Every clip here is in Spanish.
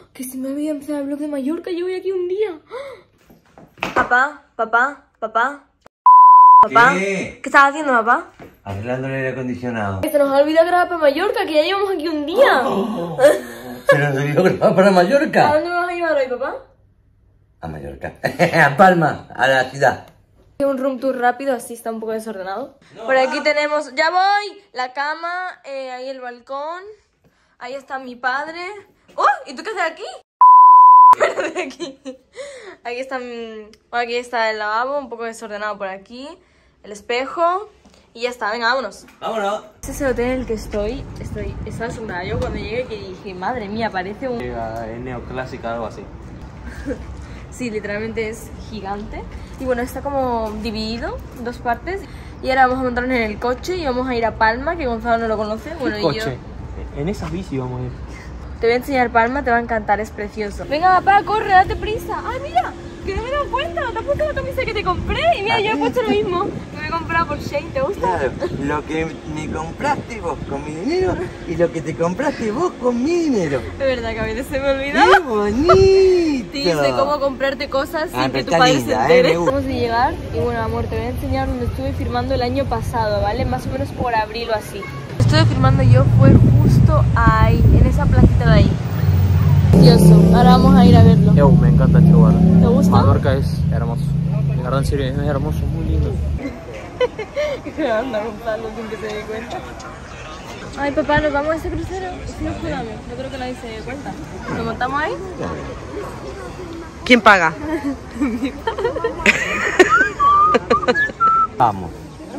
Que se me había empezado el vlog de Mallorca, yo voy aquí un día. Papá, papá, papá. Papá, ¿Qué estás haciendo, papá? Arreglando el aire acondicionado. Que se nos ha olvidado grabar para Mallorca, que ya llevamos aquí un día. ¿Se nos olvidó grabar para ¿A Mallorca? dónde me vas a llevar hoy, papá? A Mallorca. A Palma, a la ciudad. Un room tour rápido, así está un poco desordenado. Por aquí tenemos, ya voy, la cama, ahí el balcón, ahí está mi padre. ¡Oh! ¿Y tú qué haces aquí? Espérate aquí. Aquí está el lavabo, un poco desordenado por aquí, el espejo y ya está, venga, vámonos. Vámonos. Este es el hotel en el que estoy asombrada. Yo cuando llegué que dije, madre mía, parece un... Es neoclásica, algo así. Sí, literalmente es gigante. Y bueno, está como dividido en dos partes. Y ahora vamos a montarnos en el coche y vamos a ir a Palma, que Gonzalo no lo conoce. Bueno, y yo... En esas bici vamos a ir. Te voy a enseñar Palma, te va a encantar, es precioso. Venga, papá, corre, date prisa. ¡Ay, mira! Que no me he dado cuenta, te has puesto la camisa que te compré. Y mira, yo he puesto lo mismo que me he comprado por Shein, ¿te gusta? Claro, lo que me compraste vos con mi dinero y lo que te compraste vos con mi dinero. Es verdad que a veces se me olvida. ¡Qué bonito! Te dice cómo comprarte cosas sin que pero tu está padre linda, se entere. me gusta. Vamos a llegar y bueno, amor, te voy a enseñar donde estuve firmando el año pasado, ¿vale? Más o menos por abril o así. Estuve firmando yo, fue justo ahí, en esa placita de ahí. Precioso, ahora vamos a ir a verlo. Me encanta este lugar. ¿Te gusta? Mallorca es hermoso. De verdad, en serio, es hermoso, muy lindo. Que anda Gonzalo sin que se dé cuenta. Ay, papá, ¿nos vamos a ese crucero? Si nos jugamos, no creo que nadie se dé cuenta. ¿Nos montamos ahí? ¿Quién paga? Vamos.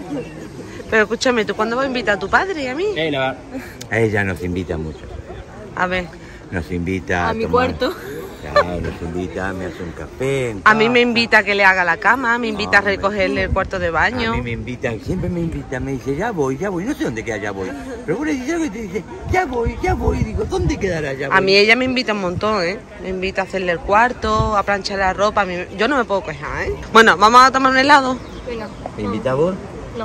Pero escúchame, ¿tú cuándo vas a invitar a tu padre y a mí? La A ella nos invita mucho. A ver, Nos invita A mi tomar- cuarto. Claro, nos invita, me hace un café. en a mí casa. me invita a que le haga la cama, me invita a hombre. recogerle el cuarto de baño. A mí me invitan, siempre me invitan, me dice, ya voy, no sé dónde queda, ya voy. Pero vos le dices algo y te dice, ya voy, y digo, ¿dónde quedará ya voy? A mí ella me invita un montón, ¿eh? Me invita a hacerle el cuarto, a planchar la ropa. Yo no me puedo quejar, ¿eh? Bueno, ¿vamos a tomar un helado? Venga. ¿Me invita vos? No.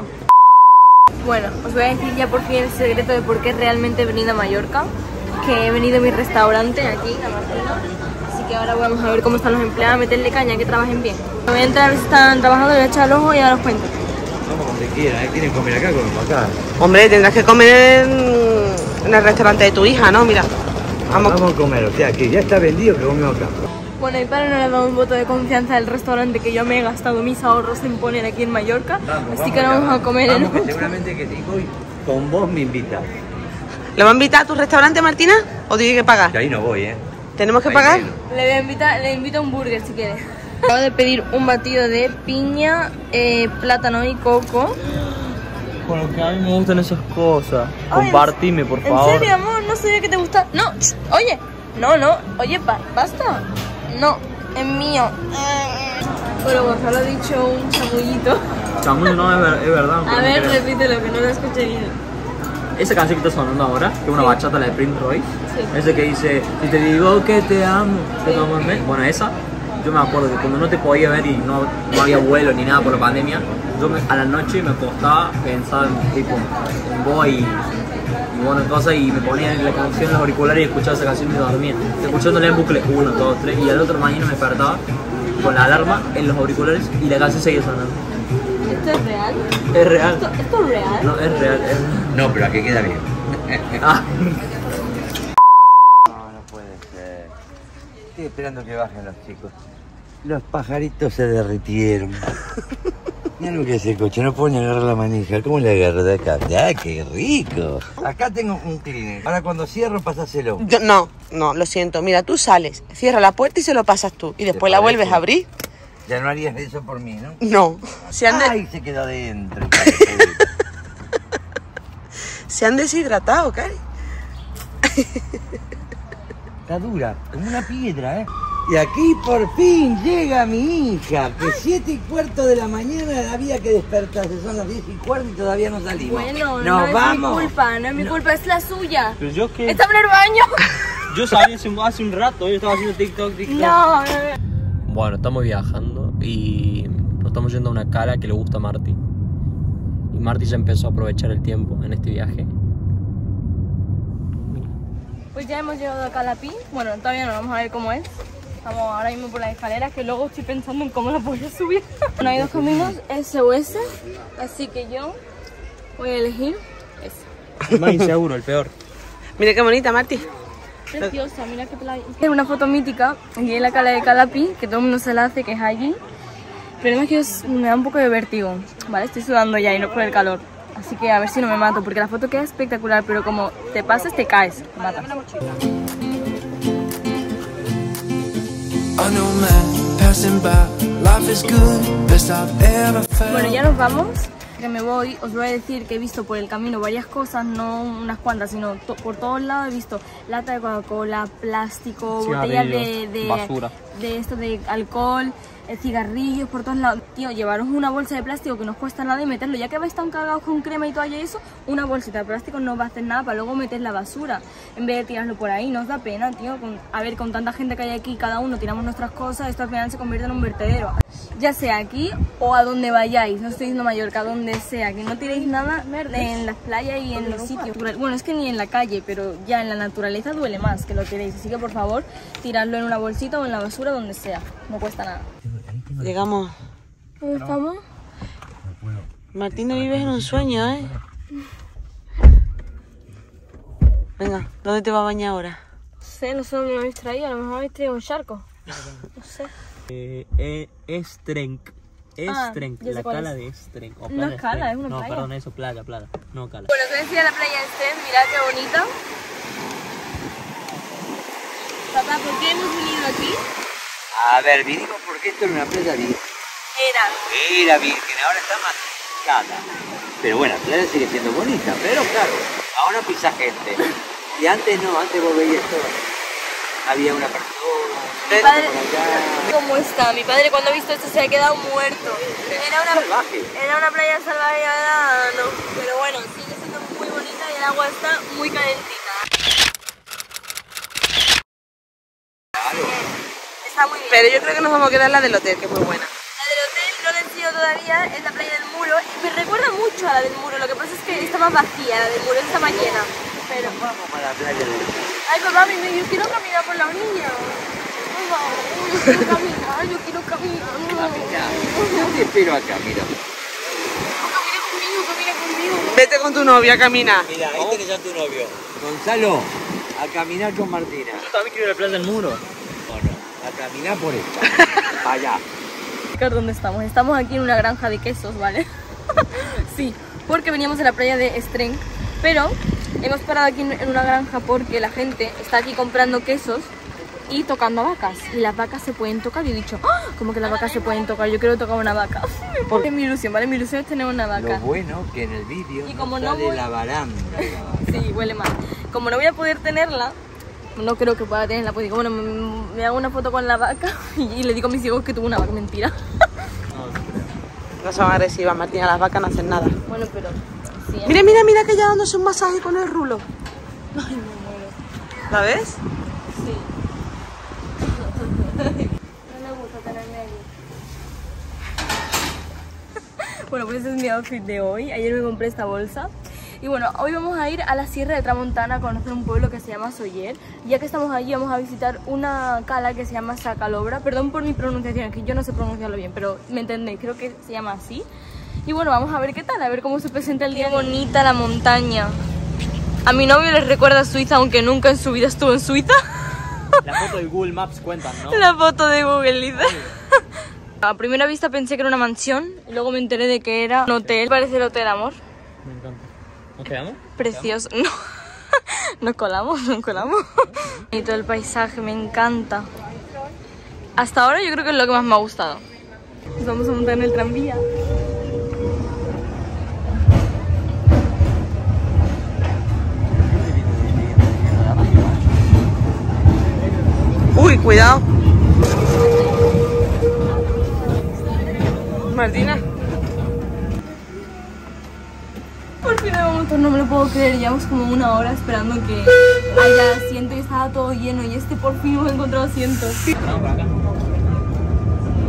Bueno, os voy a decir ya por fin el secreto de por qué realmente he venido a Mallorca. Que he venido a mi restaurante aquí, a Martina. Así que ahora vamos a ver cómo están los empleados, meterle caña, que trabajen bien. Me voy a entrar a ver si están trabajando, le voy a echar el ojo y ahora os cuento. Vamos donde quieran, ¿quieren comer acá? Comemos acá. Hombre, tendrás que comer en el restaurante de tu hija, ¿no? Mira, Vamos a comer, o sea, que ya está vendido, que comemos acá. Bueno, y para no le he dado un voto de confianza al restaurante que yo me he gastado mis ahorros en poner aquí en Mallorca. Así que ahora vamos a comer en que seguramente que si voy con vos me invitas. ¿le va a invitar a tu restaurante, Martina? ¿O tiene que pagar? Que ahí no voy, ¿eh? ¿Tenemos que Ahí pagar? menos. Le invito a un burger si quiere. Acabo de pedir un batido de piña, plátano y coco. Con lo que a mí me gustan esas cosas. Ay, Compartime, por favor. ¿En serio, amor? No sabía que te gusta. No, oye. No. Oye, basta. No, es mío. Bueno, Gonzalo ha dicho un chamullito. Chamuyo no, es verdad. A ver, repítelo, que no lo escuché bien. Esa canción que está sonando ahora, que es una bachata, la de Prince Royce. Sí. Ese que dice, si te digo que te amo, que te amo. Bueno, esa, yo me acuerdo que cuando no te podía ver y no había vuelo ni nada por la pandemia, yo a la noche me acostaba, pensaba en vos y bueno, cosas, y me ponía la canción en los auriculares y escuchaba esa canción y dormía. Escuchándola en bucle 1, 2, 3, y al otro mañana me despertaba con la alarma en los auriculares y la canción seguía sonando. ¿Esto es real? Es real. ¿Esto es real? No, es real. No, pero aquí queda bien. Ah. No puede ser. Estoy esperando que bajen los chicos. Los pajaritos se derritieron. Mira lo que es el coche, no puedo ni agarrar la manija. ¿Cómo le agarro de acá? ¡Ah, qué rico! Acá tengo un Kleenex. Ahora cuando cierro, pasáselo. No, lo siento. Mira, tú sales, cierra la puerta y se lo pasas tú. Y después la parece? vuelves a abrir. Ya no harías eso por mí, ¿no? No. Se ¡Ay, se quedó adentro! se han deshidratado, Cari. Está dura, como una piedra, ¿eh? Y aquí por fin llega mi hija, que 7:15 de la mañana había que despertarse, son las 10:15 y todavía no salimos. Bueno, ¡Nos no es vamos! mi culpa, no es mi culpa, es la suya. Pero yo que... ¡Está en el baño! Yo salí hace un rato, yo estaba haciendo TikTok. No. Bueno, estamos viajando y nos estamos yendo a una cala que le gusta a Marty. Y Marty ya empezó a aprovechar el tiempo en este viaje. Pues ya hemos llegado a Calapí. Bueno, todavía no, vamos a ver cómo es. Estamos ahora mismo por las escaleras, que luego estoy pensando en cómo las voy a subir. Bueno, hay dos caminos, ese o ese. Así que yo voy a elegir ese. El más inseguro, el peor. Mira qué bonita, Marti. Preciosa, mira qué playa. Es una foto mítica aquí en la cala de Calapí, que todo el mundo se la hace, que es allí. Pero es que me da un poco de vértigo, ¿vale? Estoy sudando ya y no por el calor. Así que a ver si no me mato, porque la foto queda espectacular, pero como te pasas, te caes, te matas. Bueno, ya nos vamos. Que me voy, os voy a decir que he visto por el camino varias cosas, no unas cuantas, sino por todos lados he visto lata de Coca-Cola, plástico, botellas de basura, de esto de alcohol, cigarrillos por todos lados. Tío, llevaros una bolsa de plástico que no os cuesta nada y meterlo, ya que vais tan cagados con crema y toalla y eso, una bolsita de plástico no va a hacer nada para luego meter la basura, en vez de tirarlo por ahí. No os da pena, tío, a ver, con tanta gente que hay aquí, cada uno tiramos nuestras cosas, esto al final se convierte en un vertedero. Ya sea aquí o a donde vayáis, no estoy diciendo Mallorca, donde sea, que no tiréis nada en las playas y en los sitios. Bueno, es que ni en la calle, pero ya en la naturaleza duele más que lo tiréis, así que por favor, tiradlo en una bolsita o en la basura, donde sea, no cuesta nada. Llegamos. ¿Dónde estamos? Martina, vives en un sueño, ¿eh? Venga, ¿dónde te vas a bañar ahora? No sé dónde me habéis traído, a lo mejor me habéis traído un charco. No sé. Estrenc. Estrenc, ya sé la cuál cala es. de Estrenc. O No playa es cala, Estrenc. es una no, playa. perdón, eso, playa. No, cala. Bueno, os decía la playa de Estrenc, mirad qué bonita. Papá, ¿por qué hemos venido aquí? A ver, vinimos porque esto era una playa virgen. Era virgen, ahora está masificada. Pero bueno, la playa sigue siendo bonita, pero claro, ahora pisa gente. Y antes no, antes vos veías todo. Había una persona. Mi padre, ¿cómo está? Mi padre cuando ha visto esto se ha quedado muerto. Era una playa salvaje, no. Pero bueno, sigue siendo muy bonita y el agua está muy calentita. Está muy bien. Pero yo creo que nos vamos a quedar en la del hotel, que es muy buena. La del hotel no la he enseñado todavía, es la playa del Muro. Me recuerda mucho a la del Muro, lo que pasa es que está más vacía, la del Muro está más llena. Pero vamos a la playa del Muro. Ay, papá, yo quiero caminar por la orilla. Por favor, yo quiero caminar. Yo te espero acá, mira. Camina conmigo. Vete con tu novia, camina. Mira, ahí tenés a tu novio. Gonzalo, a caminar con Martina. Yo también quiero ir a la playa del Muro. A caminar por esta. Allá. ¿Dónde estamos? Estamos aquí en una granja de quesos, ¿vale? Sí, porque veníamos de la playa de Estrenc, pero hemos parado aquí en una granja porque la gente está aquí comprando quesos y tocando a vacas. Y las vacas se pueden tocar. Y he dicho, ¡oh! ¿Cómo que las vacas se pueden tocar? Yo quiero tocar una vaca. Porque es mi ilusión, ¿vale? Mi ilusión es tener una vaca. Lo bueno que en el vídeo como no sale la baranda. Sí, huele mal. Como no voy a poder tenerla, no creo que pueda tenerla, pues digo, bueno, me hago una foto con la vaca y le digo a mis hijos que tuvo una vaca. Mentira. No son agresivas, Martina, las vacas no hacen nada. Bueno, pero sí. Mira que ya dándose un masaje con el rulo. Ay, me muero. ¿La ves? Sí. No me gusta tenerme aquí. Bueno, pues ese es mi outfit de hoy. Ayer me compré esta bolsa. Y bueno, hoy vamos a ir a la Sierra de Tramontana a conocer un pueblo que se llama Sóller. Ya que estamos allí, vamos a visitar una cala que se llama Sacalobra. Perdón por mi pronunciación, que yo no sé pronunciarlo bien, pero me entendéis, creo que se llama así. Y bueno, vamos a ver qué tal, a ver cómo se presenta el día. Qué bonita la montaña. A mi novio le recuerda a Suiza, aunque nunca en su vida estuvo en Suiza. La foto de Google Maps cuentan, ¿no? La foto de Google, dice. A primera vista pensé que era una mansión y luego me enteré de que era un hotel. Parece el hotel, amor. Me encanta. ¿Nos quedamos? Precioso. No. Nos colamos. Y todo el paisaje, me encanta. Hasta ahora yo creo que es lo que más me ha gustado. Nos vamos a montar en el tranvía. Uy, cuidado. Martina. Por fin hemos montado, no me lo puedo creer. Llevamos como una hora esperando que haya asiento y estaba todo lleno. Y por fin hemos encontrado asientos.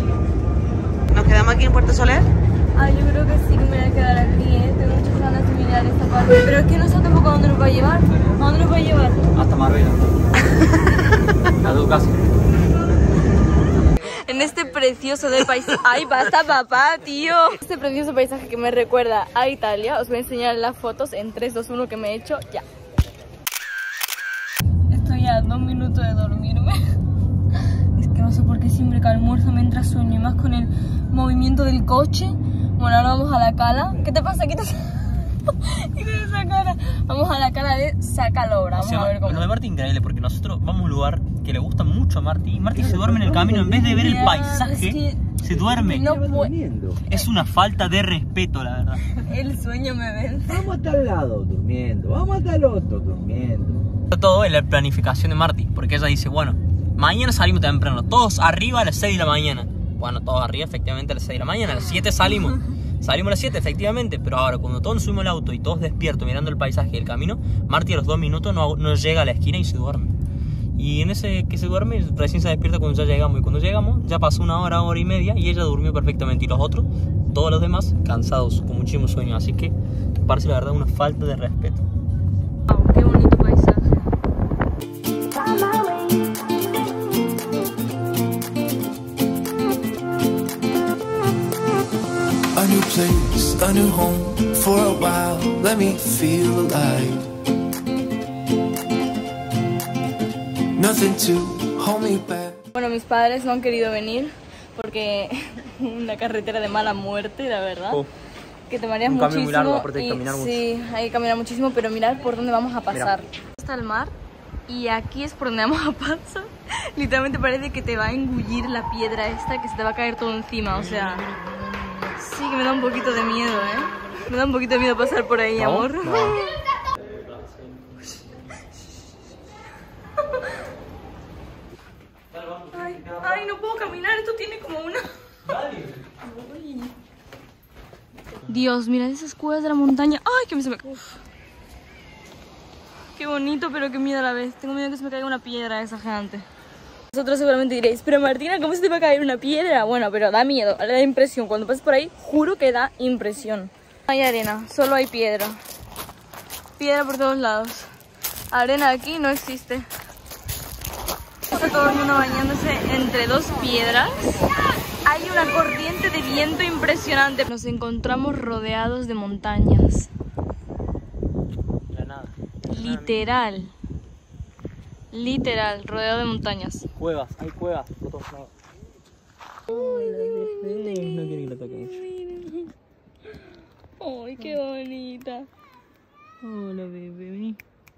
¿Nos quedamos aquí en Puerto Soler? Yo creo que sí que me voy a quedar aquí, Tengo muchas ganas de venir alquilar esta parte. Pero es que no sé tampoco a dónde nos va a llevar. ¿A dónde nos va a llevar? Hasta Marbella. A tu casa. En este precioso del paisaje. ¡Ay, basta, papá, tío! Este precioso paisaje que me recuerda a Italia. Os voy a enseñar las fotos en 3, 2, 1 que me he hecho ya. Estoy a 2 minutos de dormirme. Es que no sé por qué siempre que almuerzo me entra sueño. Y más con el movimiento del coche. Bueno, ahora vamos a la cala. ¿Qué te pasa? Quítate esa cara. Vamos a la cala de Sacalobra. Vamos a ver cómo. Lo de Marti increíble porque nosotros vamos a un lugar que le gusta mucho a Marti. Marti se duerme en el camino en vez de ver el paisaje. Se duerme. No Es una falta de respeto, la verdad. El sueño me vence. Vamos a tal lado durmiendo, vamos a tal otro durmiendo. Todo es la planificación de Marti, porque ella dice, bueno, mañana salimos temprano, todos arriba a las 6 de la mañana. Bueno, todos arriba efectivamente a las 6 de la mañana, a las 7 salimos. Salimos a las 7 efectivamente, pero ahora cuando todos nos subimos al auto y todos despiertos mirando el paisaje y el camino, Marti a los 2 minutos no llega a la esquina y se duerme. Y en ese que se duerme, recién se despierta cuando ya llegamos. Y cuando llegamos, ya pasó 1 hora, 1 hora y media y ella durmió perfectamente. Y los otros, todos los demás, cansados, con muchísimo sueño. Así que me parece la verdad una falta de respeto. Wow, qué bonito paisaje. A new place, a new home, for a while, let me feel alive. Nothing to hold me back. Bueno, mis padres no han querido venir porque una carretera de mala muerte, la verdad. Que te mareas un muchísimo. Cambio muy largo, aparte de caminar mucho. Sí, hay que caminar muchísimo, pero mirad por dónde vamos a pasar. Mira. Está el mar y aquí es por donde vamos a pasar. Literalmente parece que te va a engullir la piedra esta, que se te va a caer todo encima, o sea... Sí que me da un poquito de miedo, ¿eh? Me da un poquito de miedo pasar por ahí, amor. No. Ay, no puedo caminar, esto tiene como una... Ay. Dios, mirad esas cuevas de la montaña. Ay, que se me... Qué bonito, pero qué miedo a la vez. Tengo miedo que se me caiga una piedra esa gigante. Vosotros seguramente diréis, pero Martina, ¿cómo se te va a caer una piedra? Bueno, pero da miedo, da impresión. Cuando pases por ahí, juro que da impresión. No hay arena, solo hay piedra. Piedra por todos lados. Arena aquí no existe. Está todo el mundo bañándose entre 2 piedras. Hay una corriente de viento impresionante. Nos encontramos rodeados de montañas. Literal. Literal, rodeado de montañas. Cuevas, hay cuevas por todos lados. Ay, la bebé. No quiere que la toque mucho. Ay, qué bonita. Hola, bebé.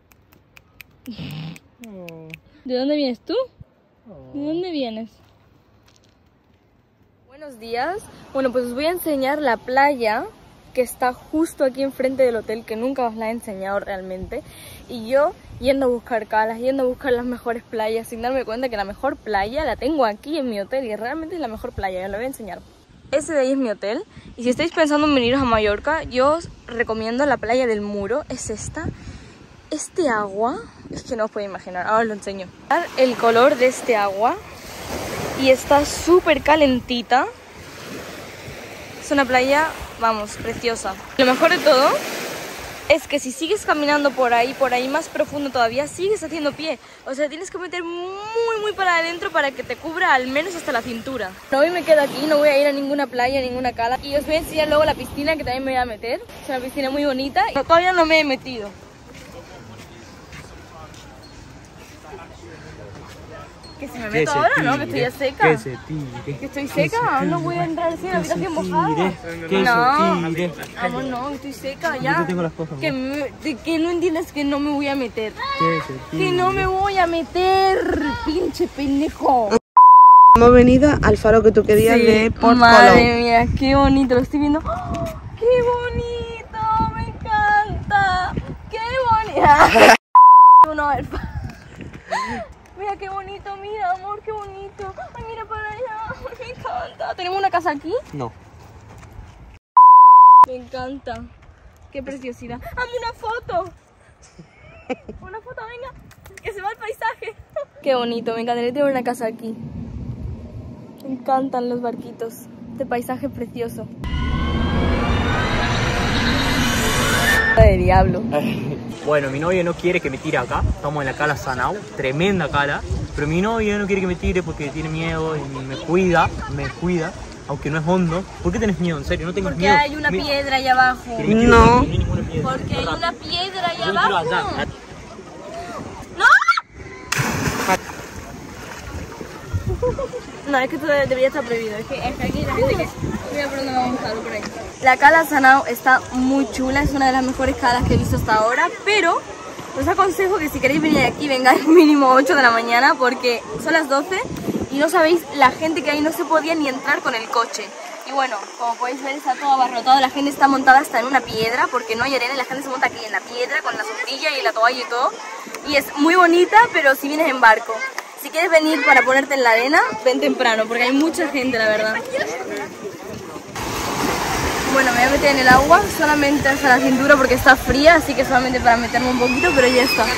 Oh. ¿De dónde vienes tú? ¿De dónde vienes? Buenos días. Bueno, pues os voy a enseñar la playa que está justo aquí enfrente del hotel, que nunca os la he enseñado realmente. Y yo yendo a buscar calas, yendo a buscar las mejores playas, sin darme cuenta que la mejor playa la tengo aquí en mi hotel y realmente es la mejor playa, os la voy a enseñar. Ese de ahí es mi hotel y si estáis pensando en veniros a Mallorca, yo os recomiendo la playa del Muro, es esta. Este agua, es que no os podéis imaginar, ahora os lo enseño. El color de este agua y está súper calentita. Es una playa, vamos, preciosa. Lo mejor de todo es que si sigues caminando por ahí más profundo todavía, sigues haciendo pie. O sea, tienes que meter muy para adentro para que te cubra al menos hasta la cintura. Hoy me quedo aquí, no voy a ir a ninguna playa, ninguna cala. Y os voy a enseñar luego la piscina que también me voy a meter. Es una piscina muy bonita y todavía no me he metido. Que si me meto ahora, ¿no? Que estoy ya seca. Que se tire. Que estoy seca, no voy a entrar así en la habitación mojada. Que Amor, no, estoy seca ya. Yo te tengo las cosas. Que no entiendes que no me voy a meter. Que no me voy a meter, pinche pendejo. Hemos venido al faro que tú querías de Port Colom. Madre mía, qué bonito, lo estoy viendo. ¡Oh, qué bonito! Me encanta. Qué bonito. No, mira qué bonito, mira amor, qué bonito. Ay, mira para allá, me encanta. ¿Tenemos una casa aquí? No. Me encanta. Qué preciosidad. ¡Hazme una foto! Una foto, venga. Que se va el paisaje. Qué bonito, me encantaría tener una casa aquí. Me encantan los barquitos. Este paisaje precioso. De diablo. Bueno, mi novia no quiere que me tire acá. Estamos en la cala Sanau, tremenda cala. Pero mi novia no quiere que me tire porque tiene miedo y me cuida, aunque no es hondo. ¿Por qué tenés miedo? En serio, no tengas miedo. Porque hay una piedra allá abajo. No. Porque hay una piedra allá abajo. ¡No! No, es que esto debería estar prohibido. Es que aquí la gente que... Mira por dónde vamos a estar, por ahí. La cala Sanau está muy chula, es una de las mejores calas que he visto hasta ahora, pero os aconsejo que si queréis venir aquí vengáis mínimo 8 de la mañana porque son las 12 y no sabéis la gente que hay, no se podía ni entrar con el coche. Y bueno, como podéis ver está todo abarrotado, la gente está montada hasta en una piedra porque no hay arena y la gente se monta aquí en la piedra con la sombrilla y la toalla y todo. Y es muy bonita, pero si vienes en barco. Si quieres venir para ponerte en la arena, ven temprano porque hay mucha gente, la verdad. Bueno, me voy a meter en el agua solamente hasta la cintura porque está fría, así que solamente para meterme un poquito, pero ya está.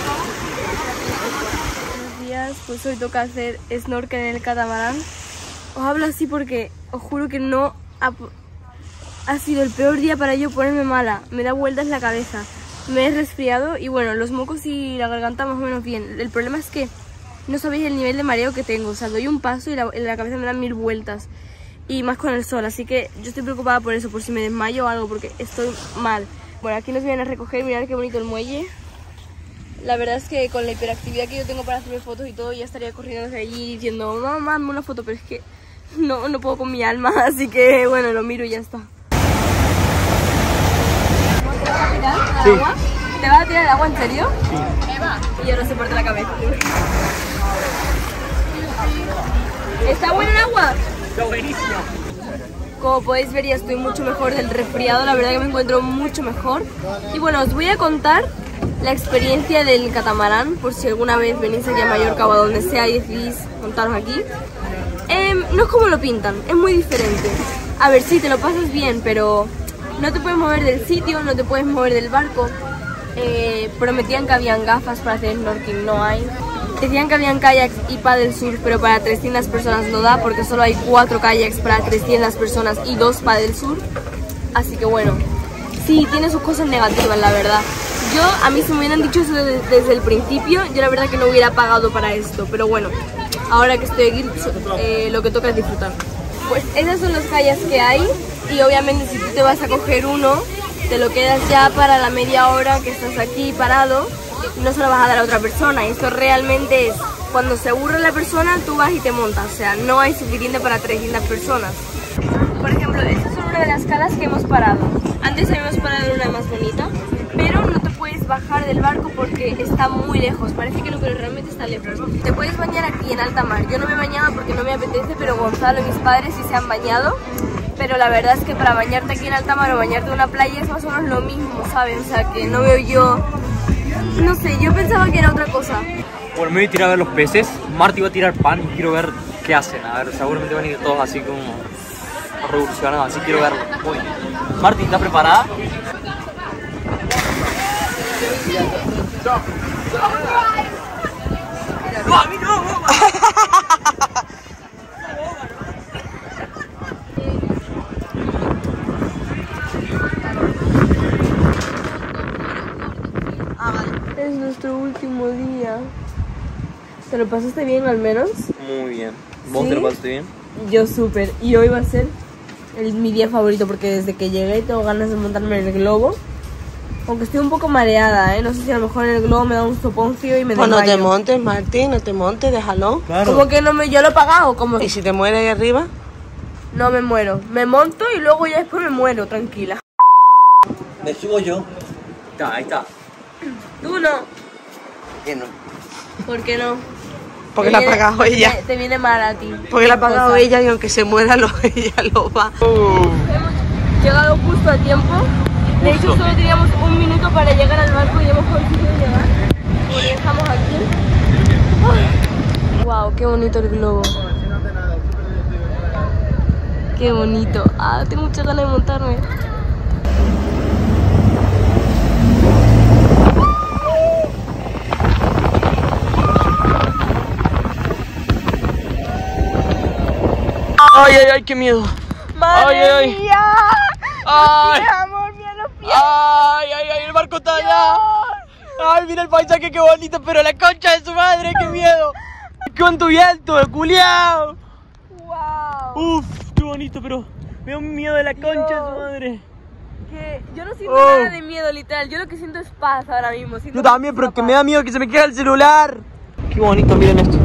Buenos días, pues hoy toca hacer snorkel en el catamarán. Os hablo así porque os juro que no ha sido el peor día para yo ponerme mala. Me da vueltas la cabeza, me he resfriado y bueno, los mocos y la garganta más o menos bien. El problema es que no sabéis el nivel de mareo que tengo, o sea, doy un paso y la cabeza me da 1000 vueltas. Y más con el sol, así que yo estoy preocupada por eso, por si me desmayo o algo, porque estoy mal. Bueno, aquí nos vienen a recoger, mirad qué bonito el muelle. La verdad es que con la hiperactividad que yo tengo para hacerme fotos y todo, ya estaría corriendo desde allí diciendo, mamá, hazme una foto, pero es que no puedo con mi alma, así que bueno, lo miro y ya está. ¿Te vas a tirar al agua? ¿Te vas a tirar al agua en serio? Sí. Eva. Y yo no sé por la cabeza. ¿Está bueno el agua? Está buenísimo. Como podéis ver ya estoy mucho mejor del resfriado, la verdad que me encuentro mucho mejor. Y bueno, os voy a contar la experiencia del catamarán, por si alguna vez venís aquí a Mallorca o a donde sea y decidís montaros aquí. No es como lo pintan, es muy diferente. A ver, sí, te lo pasas bien, pero no te puedes mover del sitio, no te puedes mover del barco. Prometían que habían gafas para hacer snorkeling, no hay. Decían que habían kayaks y paddle surf, pero para 300 personas no da porque solo hay 4 kayaks para 300 personas y 2 paddle surf. Así que bueno, sí, tiene sus cosas negativas, la verdad. A mí si me hubieran dicho eso desde el principio, yo la verdad que no hubiera pagado para esto. Pero bueno, ahora que estoy aquí, lo que toca es disfrutar. Pues esos son los kayaks que hay y obviamente si tú te vas a coger uno, te lo quedas ya para la media hora que estás aquí parado. No se lo vas a dar a otra persona y esto realmente es cuando se aburre la persona tú vas y te montas, o sea, no hay suficiente para 300 personas. Por ejemplo, esta es una de las calas que hemos parado. Antes habíamos parado en una más bonita, pero no te puedes bajar del barco porque está muy lejos, parece que no, pero realmente está lejos. Te puedes bañar aquí en alta mar, yo no me bañaba porque no me apetece, pero Gonzalo y mis padres sí se han bañado. Pero la verdad es que para bañarte aquí en alta mar o bañarte en una playa es más o menos lo mismo, ¿sabes? O sea, que no veo yo... No sé, yo pensaba que era otra cosa. Bueno, me voy a tirar a ver los peces. Marty va a tirar pan y quiero ver qué hacen. A ver, seguramente van a ir todos así como revolucionados, así quiero verlo. Voy. Marty, ¿estás preparada? ¡No, a mí no! Es nuestro último día. ¿Te lo pasaste bien al menos? Muy bien. ¿Vos ¿Sí? te lo pasaste bien? Yo súper. Y hoy va a ser mi día favorito porque desde que llegué tengo ganas de montarme en el globo. Aunque estoy un poco mareada, ¿eh? No sé si a lo mejor en el globo me da un soponcio y me desmayo. Pues no te montes, Martín, no te montes, déjalo. Claro. ¿Cómo que no yo lo he pagado? ¿Cómo? ¿Y si te mueres ahí arriba? No me muero. Me monto y luego ya después me muero, tranquila. Me subo yo. Ahí está. ¿Tú no? ¿Qué no? ¿Por qué no? Porque la ha pagado ella. Te viene mal a ti. Porque la ha pagado ella y aunque se muera, ella lo va. Hemos llegado justo a tiempo. De hecho, solo teníamos un minuto para llegar al barco y hemos conseguido llegar. Por eso estamos aquí. Wow, qué bonito el globo. Qué bonito. Ah, tengo muchas ganas de montarme. Ay, ay, ay, qué miedo. ¡Madre Ay, ay, ay. mía! Ay. ¡Mi amor, mira los pies! Ay, ay, ay. barco está allá. Ay, mira el paisaje, qué bonito, pero la concha de su madre, qué miedo. ¡Cuánto viento, culiao! ¡Wow! Uf, qué bonito, pero me da un miedo de la concha de su madre. Que yo no siento nada de miedo, literal. Yo lo que siento es paz ahora mismo. Yo también, pero que me da miedo que se me quede el celular. Qué bonito, miren esto.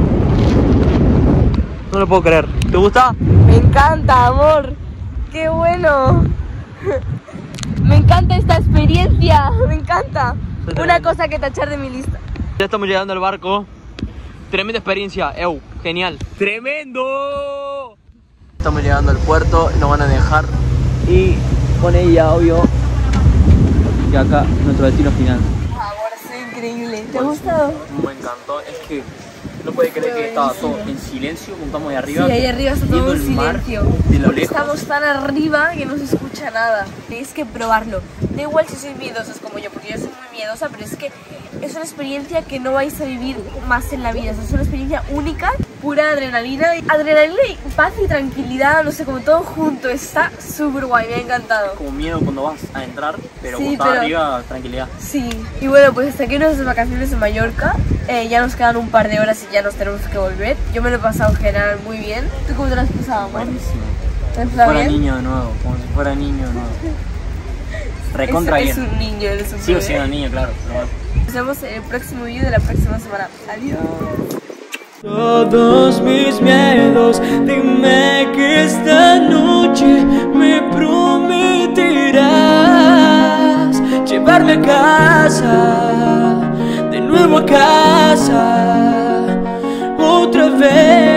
No lo puedo creer. ¿Te gusta? Me encanta, amor. ¡Qué bueno! Me encanta esta experiencia. Me encanta. Una cosa que tachar de mi lista. Ya estamos llegando al barco. Tremenda experiencia, genial. ¡Tremendo! Estamos llegando al puerto, nos van a dejar. Y con ella, obvio. Y acá, nuestro destino final. Amor, es increíble. ¿Te ha gustado? Me encantó, es que no puede creer que estaba todo en silencio, juntamos ahí arriba. Sí, ahí arriba está todo en viendo el mar silencio. de lo Porque lejos. estamos tan arriba que no se escucha nada. Tenéis que probarlo. Da igual si sois miedosos como yo, porque yo soy muy miedosa, pero es que es una experiencia que no vais a vivir más en la vida. O sea, es una experiencia única, pura adrenalina. Adrenalina y paz y tranquilidad, no sé, como todo junto. Está súper guay, me ha encantado. Como miedo cuando vas a entrar, pero Sí, cuando estás arriba, tranquilidad. Sí, y bueno, pues hasta aquí nuestras vacaciones en Mallorca. Ya nos quedan un par de horas y ya nos tenemos que volver. Yo me lo he pasado en general muy bien. ¿Tú cómo te lo has pasado, amor? Buenísimo. ¿Te has Si pasado fuera bien? niño de nuevo, como si fuera niño de nuevo. Recontra es bien. un niño, eres un Sigo bebé. siendo niño, claro. Pero bueno. Nos vemos en el próximo video de la próxima semana. Adiós. Todos mis miedos, dime que esta noche me prometerás llevarme a casa, de nuevo a casa, otra vez.